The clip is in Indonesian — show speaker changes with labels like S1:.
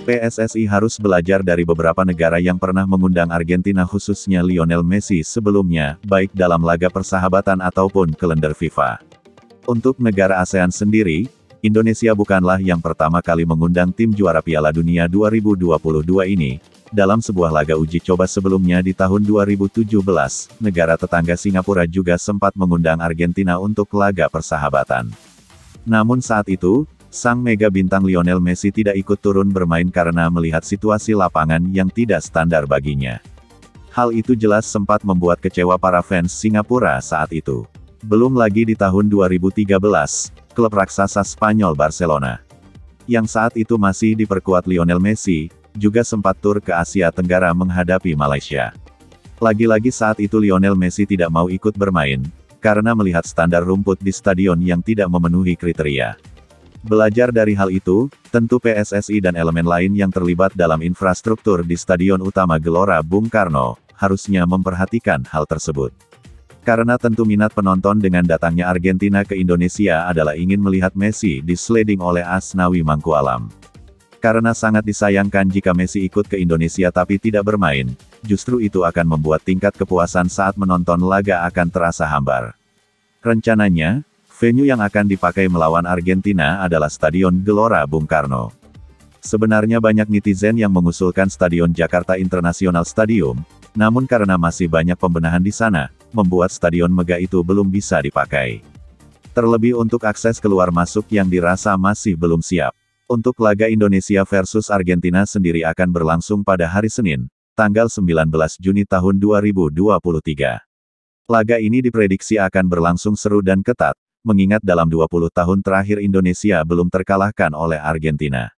S1: PSSI harus belajar dari beberapa negara yang pernah mengundang Argentina khususnya Lionel Messi sebelumnya, baik dalam laga persahabatan ataupun kalender FIFA. Untuk negara ASEAN sendiri, Indonesia bukanlah yang pertama kali mengundang tim juara Piala Dunia 2022 ini. Dalam sebuah laga uji coba sebelumnya di tahun 2017, negara tetangga Singapura juga sempat mengundang Argentina untuk laga persahabatan. Namun saat itu, sang mega bintang Lionel Messi tidak ikut turun bermain karena melihat situasi lapangan yang tidak standar baginya. Hal itu jelas sempat membuat kecewa para fans Singapura saat itu. Belum lagi di tahun 2013, klub raksasa Spanyol Barcelona, yang saat itu masih diperkuat Lionel Messi, juga sempat tur ke Asia Tenggara menghadapi Malaysia. Lagi-lagi saat itu Lionel Messi tidak mau ikut bermain, karena melihat standar rumput di stadion yang tidak memenuhi kriteria. Belajar dari hal itu, tentu PSSI dan elemen lain yang terlibat dalam infrastruktur di Stadion Utama Gelora Bung Karno, harusnya memperhatikan hal tersebut. Karena tentu minat penonton dengan datangnya Argentina ke Indonesia adalah ingin melihat Messi disleding oleh Asnawi Mangkualam. Karena sangat disayangkan jika Messi ikut ke Indonesia tapi tidak bermain, justru itu akan membuat tingkat kepuasan saat menonton laga akan terasa hambar. Rencananya, venue yang akan dipakai melawan Argentina adalah Stadion Gelora Bung Karno. Sebenarnya banyak netizen yang mengusulkan Stadion Jakarta International Stadium, namun karena masih banyak pembenahan di sana, membuat stadion megah itu belum bisa dipakai. Terlebih untuk akses keluar masuk yang dirasa masih belum siap. Untuk laga Indonesia versus Argentina sendiri akan berlangsung pada hari Senin, tanggal 19 Juni tahun 2023. Laga ini diprediksi akan berlangsung seru dan ketat, mengingat dalam 20 tahun terakhir Indonesia belum terkalahkan oleh Argentina.